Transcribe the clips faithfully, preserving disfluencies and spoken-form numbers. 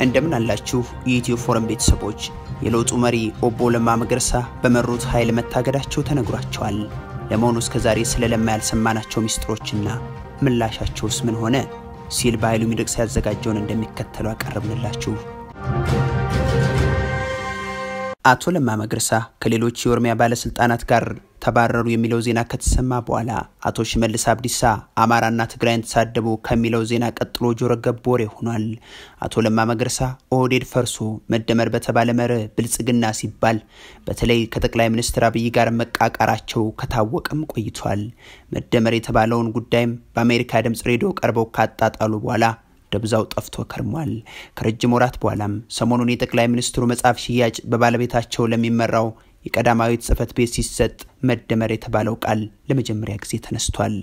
እንደምን አላችሁ የኢትዮ ፎረም ቤተሰቦች የለውጡ መሪ ኦቦ ለማ መገርሳ በመሩት ኃይል መታገዳቸው ተነግሯቸዋል። ለመሆኑ እስከዛሬ ስለ ለማ ያልሰማናቸው ሚስጥሮችና ምላሻቸውስ ምን ሆነ ሲል በኃይሉ ሚዴቅሳ ያዘጋጀውን እንደሚከተለው አቀርብንላችሁ። አቶ ለማ መገርሳ ከሌሎች የኦሮሚያ ባለስልጣናት ጋር ተባረሩ የሚለው ዜና ከተሰማ በኋላ አቶ ሽመልስ አብዲሳ አማራና ትግራይን ተሳደቡ ከሚለው ዜና ቀጥሎ ጆሮ ገብ ወሬ ሆኗል። አቶ ለማ መገርሳ ኦህዴድ ፈርሶ መደመር በተባለ መርህ ብልጽግና ሲባል በተለይ ከጠቅላይ ሚኒስትር አብይ ጋር መቃቃራቸው ከታወቀም ቆይቷል። መደመር የተባለውን ጉዳይም በአሜሪካ ድምጽ ሬዲዮ ቀርበው ካጣጣሉ በኋላ ደብዛው ጠፍቶ ከርሟል። ከረጅም ወራት በኋላም ሰሞኑን የጠቅላይ ሚኒስትሩ መጽሐፍ ሽያጭ በባለቤታቸው ለሚመራው የቀዳማዊት ጽፈት ቤት ሲሰጥ መደመር የተባለው ቃል ለመጀመሪያ ጊዜ ተነስቷል።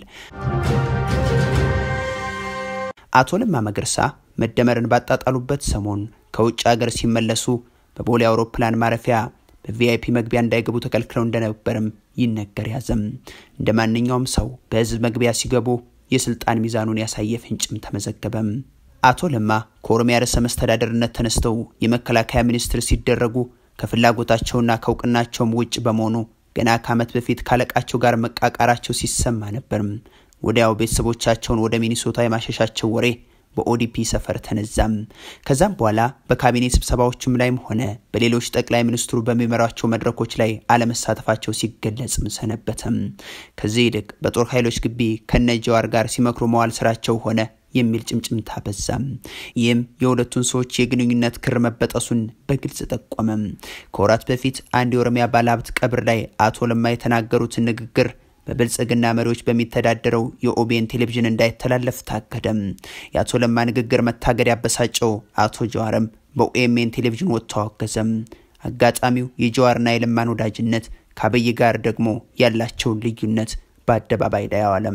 አቶ ለማ መገርሳ መደመርን ባጣጣሉበት ሰሞን ከውጭ ሀገር ሲመለሱ በቦሌ አውሮፕላን ማረፊያ በቪአይፒ መግቢያ እንዳይገቡ ተከልክለው እንደነበርም ይነገር ያዘም። እንደማንኛውም ሰው በህዝብ መግቢያ ሲገቡ የስልጣን ሚዛኑን ያሳየ ፍንጭም ተመዘገበም። አቶ ለማ ከኦሮሚያ ርዕሰ መስተዳድርነት ተነስተው የመከላከያ ሚኒስትር ሲደረጉ ከፍላጎታቸውና ከውቅናቸውም ውጭ በመሆኑ ገና ከዓመት በፊት ካለቃቸው ጋር መቃቃራቸው ሲሰማ ነበር። ወዲያው ቤተሰቦቻቸውን ወደ ሚኒሶታ የማሸሻቸው ወሬ በኦዲፒ ሰፈር ተነዛም። ከዛም በኋላ በካቢኔ ስብሰባዎችም ላይም ሆነ በሌሎች ጠቅላይ ሚኒስትሩ በሚመራቸው መድረኮች ላይ አለመሳተፋቸው ሲገለጽም ሰነበተም። ከዚህ ይልቅ በጦር ኃይሎች ግቢ ከነጃዋር ጋር ሲመክሩ መዋል ስራቸው ሆነ የሚል ጭምጭምታ በዛም። ይህም የሁለቱን ሰዎች የግንኙነት ክር መበጠሱን በግልጽ ጠቆመም። ከወራት በፊት አንድ የኦሮሚያ ባለሀብት ቀብር ላይ አቶ ለማ የተናገሩትን ንግግር በብልጽግና መሪዎች በሚተዳደረው የኦቢኤን ቴሌቪዥን እንዳይተላለፍ ታገደም። የአቶ ለማ ንግግር መታገድ ያበሳጨው አቶ ጃዋርም በኦኤምኤን ቴሌቪዥን ወጥተው አወገዘም። አጋጣሚው የጃዋርና የለማን ወዳጅነት ከአብይ ጋር ደግሞ ያላቸው ልዩነት በአደባባይ ላይ አዋለም።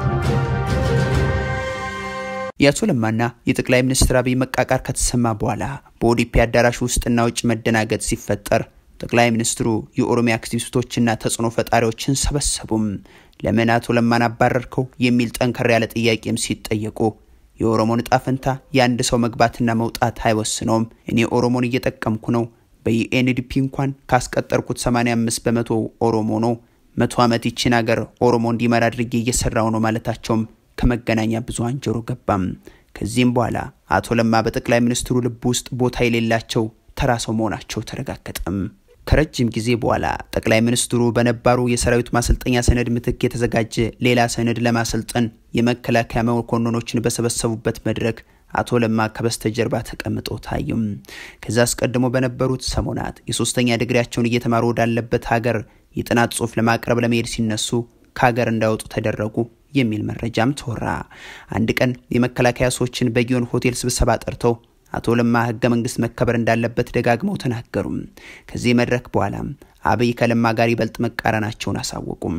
የአቶ ለማና የጠቅላይ ሚኒስትር አብይ መቃቃር ከተሰማ በኋላ በኦዲፒ አዳራሽ ውስጥና ውጭ መደናገጥ ሲፈጠር ጠቅላይ ሚኒስትሩ የኦሮሚያ አክቲቪስቶችና ተጽዕኖ ፈጣሪዎችን ሰበሰቡም። ለምን አቶ ለማን አባረርከው የሚል ጠንከር ያለ ጥያቄም ሲጠየቁ የኦሮሞን ዕጣ ፈንታ የአንድ ሰው መግባትና መውጣት አይወስነውም፣ እኔ ኦሮሞን እየጠቀምኩ ነው፣ በዩኤንዲፒ እንኳን ካስቀጠርኩት ሰማንያ አምስት በመቶ ኦሮሞ ነው፣ መቶ ዓመት ይችን ሀገር ኦሮሞ እንዲመራ አድርጌ እየሰራው ነው ማለታቸውም ከመገናኛ ብዙሃን ጆሮ ገባም። ከዚህም በኋላ አቶ ለማ በጠቅላይ ሚኒስትሩ ልብ ውስጥ ቦታ የሌላቸው ተራ ሰው መሆናቸው ተረጋገጠም። ከረጅም ጊዜ በኋላ ጠቅላይ ሚኒስትሩ በነባሩ የሰራዊት ማሰልጠኛ ሰነድ ምትክ የተዘጋጀ ሌላ ሰነድ ለማሰልጠን የመከላከያ መኮንኖችን በሰበሰቡበት መድረክ አቶ ለማ ከበስተጀርባ ተቀምጠው ታዩም። ከዛ አስቀድሞ በነበሩት ሰሞናት የሶስተኛ ዲግሪያቸውን እየተማሩ ወዳለበት ሀገር የጥናት ጽሑፍ ለማቅረብ ለመሄድ ሲነሱ ከሀገር እንዳይወጡ ተደረጉ የሚል መረጃም ተወራ። አንድ ቀን የመከላከያ ሰዎችን በጊዮን ሆቴል ስብሰባ ጠርተው አቶ ለማ ህገ መንግስት መከበር እንዳለበት ደጋግመው ተናገሩ። ከዚህ መድረክ በኋላ አብይ ከለማ ጋር ይበልጥ መቃረናቸውን አሳወቁም።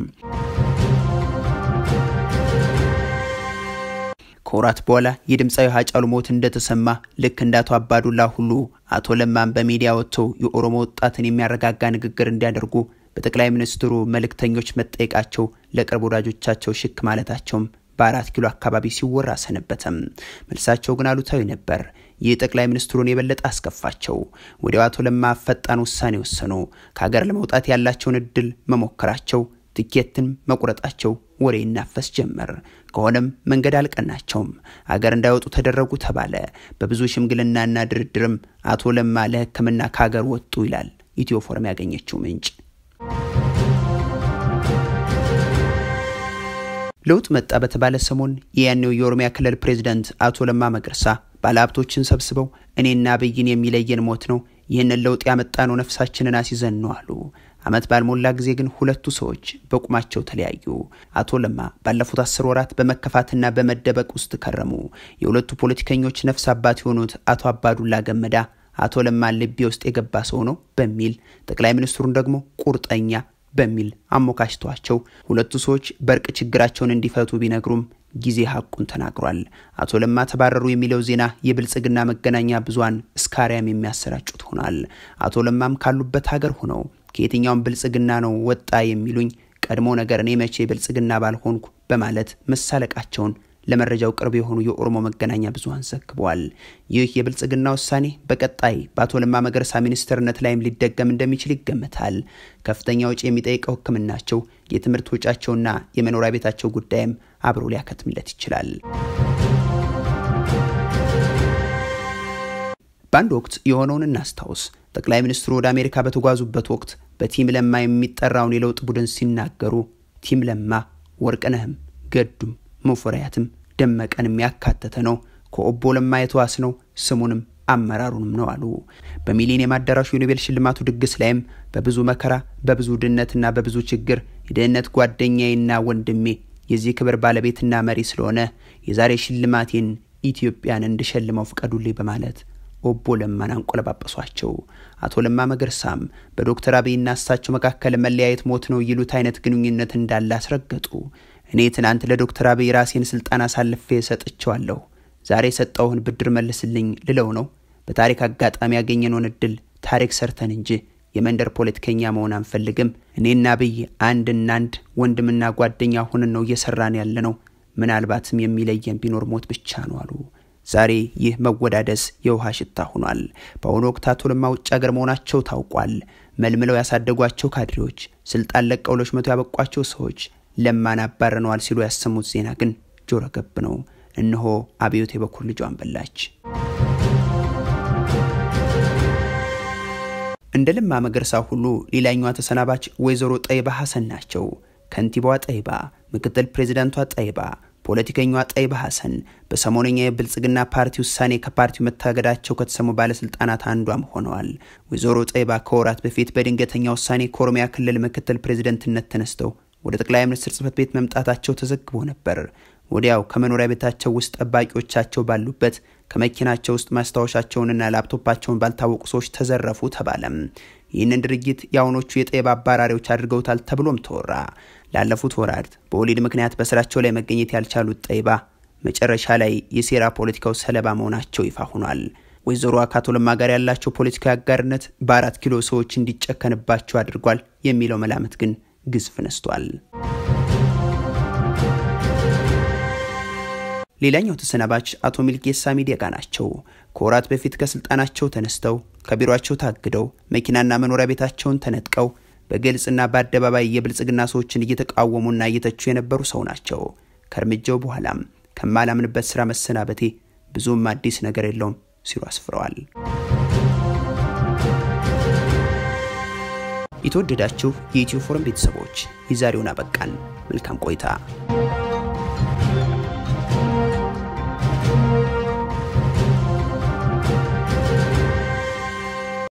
ከወራት በኋላ የድምጻዊ ሀጫሉ ሞት እንደተሰማ ልክ እንዳቶ አባዱላ ሁሉ አቶ ለማን በሚዲያ ወጥተው የኦሮሞ ወጣትን የሚያረጋጋ ንግግር እንዲያደርጉ በጠቅላይ ሚኒስትሩ መልእክተኞች መጠየቃቸው ለቅርብ ወዳጆቻቸው ሽክ ማለታቸው በአራት ኪሎ አካባቢ ሲወራ ሰነበተም። መልሳቸው ግን አሉታዊ ነበር። የጠቅላይ ሚኒስትሩን የበለጠ አስከፋቸው። ወዲያው አቶ ለማ ፈጣን ውሳኔ ወሰኑ። ከሀገር ለመውጣት ያላቸውን እድል መሞከራቸው፣ ትኬትን መቁረጣቸው ወሬ ይናፈስ ጀመር። ከሆነም መንገድ አልቀናቸውም። ሀገር እንዳይወጡ ተደረጉ ተባለ። በብዙ ሽምግልናና ድርድርም አቶ ለማ ለሕክምና ከሀገር ወጡ ይላል ኢትዮ ፎረም ያገኘችው ምንጭ። ለውጥ መጣ በተባለ ሰሞን የያኔው የኦሮሚያ ክልል ፕሬዝዳንት አቶ ለማ መገርሳ ባለሀብቶችን ሰብስበው እኔና አብይን የሚለየን ሞት ነው፣ ይህን ለውጥ ያመጣነው ነፍሳችንን አስይዘን ነው አሉ። አመት ባልሞላ ጊዜ ግን ሁለቱ ሰዎች በቁማቸው ተለያዩ። አቶ ለማ ባለፉት አስር ወራት በመከፋትና በመደበቅ ውስጥ ከረሙ። የሁለቱ ፖለቲከኞች ነፍስ አባት የሆኑት አቶ አባዱላ ገመዳ አቶ ለማ ልቤ ውስጥ የገባ ሰው ነው በሚል ጠቅላይ ሚኒስትሩን ደግሞ ቁርጠኛ በሚል አሞካሽቷቸው ሁለቱ ሰዎች በርቅ ችግራቸውን እንዲፈቱ ቢነግሩም ጊዜ ሐቁን ተናግሯል። አቶ ለማ ተባረሩ የሚለው ዜና የብልጽግና መገናኛ ብዙሃን እስካሪያም የሚያሰራጩት ሆኗል። አቶ ለማም ካሉበት ሀገር ሆነው ከየትኛውም ብልጽግና ነው ወጣ የሚሉኝ ቀድሞ ነገር እኔ መቼ ብልጽግና ባልሆንኩ በማለት መሳለቃቸውን ለመረጃው ቅርብ የሆኑ የኦሮሞ መገናኛ ብዙሃን ዘግበዋል። ይህ የብልጽግና ውሳኔ በቀጣይ በአቶ ለማ መገርሳ ሚኒስትርነት ላይም ሊደገም እንደሚችል ይገመታል። ከፍተኛ ወጪ የሚጠይቀው ሕክምናቸው፣ የትምህርት ወጫቸውና የመኖሪያ ቤታቸው ጉዳይም አብሮ ሊያከትምለት ይችላል። ባንድ ወቅት የሆነውን እናስታውስ። ጠቅላይ ሚኒስትሩ ወደ አሜሪካ በተጓዙበት ወቅት በቲም ለማ የሚጠራውን የለውጥ ቡድን ሲናገሩ ቲም ለማ ወርቅነህም ገዱም ሙፈሪያትም ደመቀንም ያካተተ ነው፣ ከኦቦ ለማ የተዋስ ነው፣ ስሙንም አመራሩንም ነው አሉ። በሚሊኒየም አዳራሹ የኖቤል ሽልማቱ ድግስ ላይም በብዙ መከራ በብዙ ድነትና በብዙ ችግር የደህንነት ጓደኛዬና ወንድሜ የዚህ ክብር ባለቤትና መሪ ስለሆነ የዛሬ ሽልማቴን ኢትዮጵያን እንድሸልመው ፍቀዱልኝ በማለት ኦቦ ለማን አንቆለባበሷቸው። አቶ ለማ መገርሳም በዶክተር አብይና እሳቸው መካከል መለያየት ሞት ነው ይሉት አይነት ግንኙነት እንዳለ አስረገጡ። እኔ ትናንት ለዶክተር አብይ ራሴን ስልጣን አሳልፌ ሰጥቻለሁ፣ ዛሬ ሰጣውን ብድር መልስልኝ ልለው ነው። በታሪክ አጋጣሚ ያገኘነውን እድል ታሪክ ሰርተን እንጂ የመንደር ፖለቲከኛ መሆን አንፈልግም። እኔና አብይ አንድና አንድ ወንድምና ጓደኛ ሆነን ነው እየሰራን ያለነው። ምናልባትም የሚለየን ቢኖር ሞት ብቻ ነው አሉ። ዛሬ ይህ መወዳደስ የውሃ ሽታ ሆኗል። በአሁኑ ወቅት አቶ ለማ ውጭ ሀገር መሆናቸው ታውቋል። መልምለው ያሳደጓቸው ካድሬዎች፣ ስልጣን ለቀው ለሽመቱ ያበቋቸው ሰዎች ለማን አባረነዋል ሲሉ ያሰሙት ዜና ግን ጆሮ ገብ ነው። እነሆ አብዮት የበኩር ልጇን በላች። እንደ ለማ መገርሳ ሁሉ ሌላኛዋ ተሰናባች ወይዘሮ ጠይባ ሐሰን ናቸው። ከንቲባዋ ጠይባ፣ ምክትል ፕሬዝዳንቷ ጠይባ፣ ፖለቲከኛዋ ጠይባ ሐሰን በሰሞነኛ የብልጽግና ፓርቲ ውሳኔ ከፓርቲው መታገዳቸው ከተሰሙ ባለስልጣናት አንዷም ሆነዋል። ወይዘሮ ጠይባ ከወራት በፊት በድንገተኛ ውሳኔ ከኦሮሚያ ክልል ምክትል ፕሬዝዳንትነት ተነስተው ወደ ጠቅላይ ሚኒስትር ጽሕፈት ቤት መምጣታቸው ተዘግቦ ነበር። ወዲያው ከመኖሪያ ቤታቸው ውስጥ ጠባቂዎቻቸው ባሉበት ከመኪናቸው ውስጥ ማስታወሻቸውንና ላፕቶፓቸውን ባልታወቁ ሰዎች ተዘረፉ ተባለም። ይህንን ድርጊት ያውኖቹ የጠይባ አባራሪዎች አድርገውታል ተብሎም ተወራ። ላለፉት ወራት በወሊድ ምክንያት በስራቸው ላይ መገኘት ያልቻሉት ጠይባ መጨረሻ ላይ የሴራ ፖለቲካው ሰለባ መሆናቸው ይፋ ሆኗል። ወይዘሮ አቶ ለማ ጋር ያላቸው ፖለቲካዊ አጋርነት በአራት ኪሎ ሰዎች እንዲጨከንባቸው አድርጓል የሚለው መላምት ግን ግዝፍ ነስቷል። ሌላኛው ተሰናባች አቶ ሚዴቅሳ ሚዴቃ ናቸው። ከወራት በፊት ከስልጣናቸው ተነስተው ከቢሮአቸው ታግደው መኪናና መኖሪያ ቤታቸውን ተነጥቀው በግልጽና በአደባባይ የብልጽግና ሰዎችን እየተቃወሙና እየተቹ የነበሩ ሰው ናቸው። ከርምጃው በኋላም ከማላምንበት ስራ መሰናበቴ ብዙም አዲስ ነገር የለውም ሲሉ አስፍረዋል። የተወደዳችሁ የኢትዮ ፎረም ቤተሰቦች የዛሬውን አበቃን። መልካም ቆይታ።